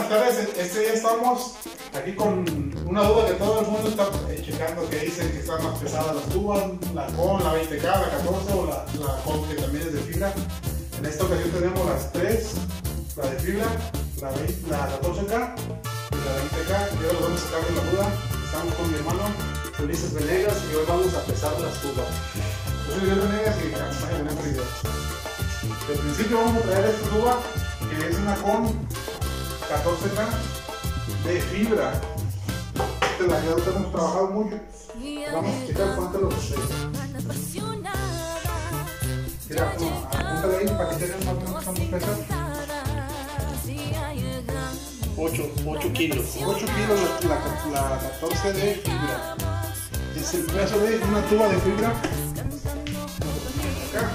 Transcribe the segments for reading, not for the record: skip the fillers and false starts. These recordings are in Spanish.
buenas tardes. Este día estamos aquí con una duda que todo el mundo está checando, que dicen que están más pesadas las tubas, la con, la 20K, la 14 o la con, que también es de fibra. En esta ocasión tenemos las tres, la de fibra, la 14K y la 20K. Y ahora vamos a sacar la duda. Estamos con mi hermano Ulises Venegas y hoy vamos a pesar las tubas. Yo soy Ulises Venegas y acompaña en este video. De principio vamos a traer esta tuba, que es una con 14K de fibra. Esta es la que nosotros hemos trabajado mucho. Vamos a checar cuánto lo pesa. Mira, apúntale ahí para que tengan más o menos cuánto pesa. 8 kilos. 8 kilos la 14 de fibra. Es el peso de una tuba de fibra. Acá.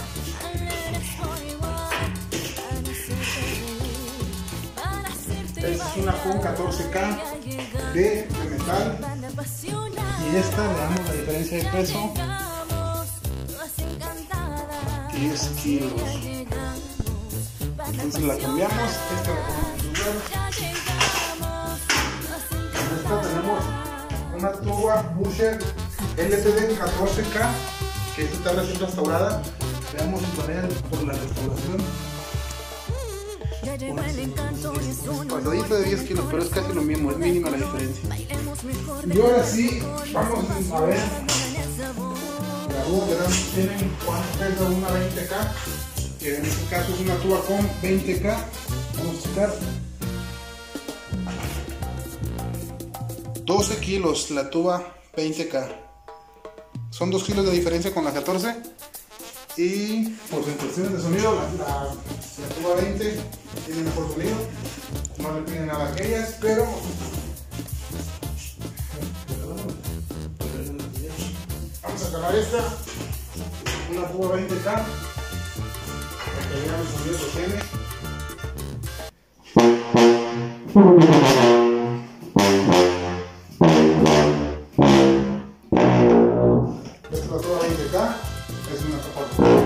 Es una con 14K de metal. Y esta, veamos la diferencia de peso. 10 kilos. Entonces la cambiamos. Esta la ponemos en su lugar. En esta tenemos una tuba Busher LTD 14K, que esta está recién restaurada. Veamos con ella por la restauración. Pasadito de 10 kilos, pero es casi lo mismo, es mínima la diferencia. Y ahora sí, vamos a ver la duda que tienen cuánto pesa una 20K, que en este caso es una tuba con 20K. Vamos a checar. 12 kilos la tuba 20K. Son 2 kilos de diferencia con la 14. Y por sensaciones de sonido, la tuba 20 tiene mejor sonido. No le piden nada a aquellas, pero vamos a acabar esta, una tuba 20K, para que vean el sonido que tiene. Esta es la tuba 20K, es una soporte.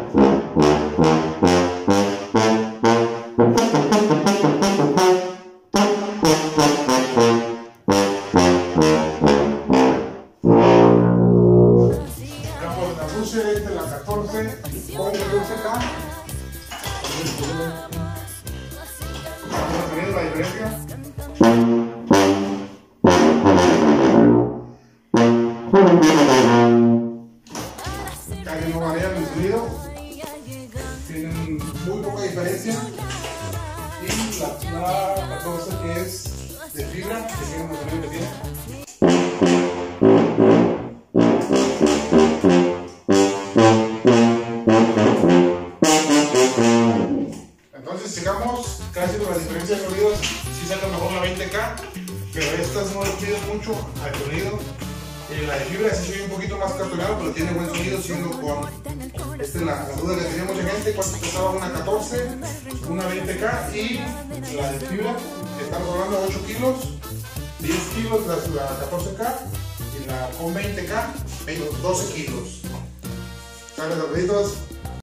Esta es la 14 con 14K. Vamos a ver la diferencia. Casi no varía el sonido. Tienen muy poca diferencia. Y la 14 que es de fibra, que tiene un sonido que tiene. Entonces llegamos casi con la diferencia de sonidos. Si saca mejor la 20K, pero estas no le piden mucho al sonido. La de fibra sí soy un poquito más cartonado, pero tiene buen sonido siendo con. Esta es la duda que tenía mucha gente: cuánto pesaba una 14, una 20K y la de fibra, que están rolando 8 kilos, 10 kilos la 14K y la con 20K, 12 kilos. Sale, saluditos.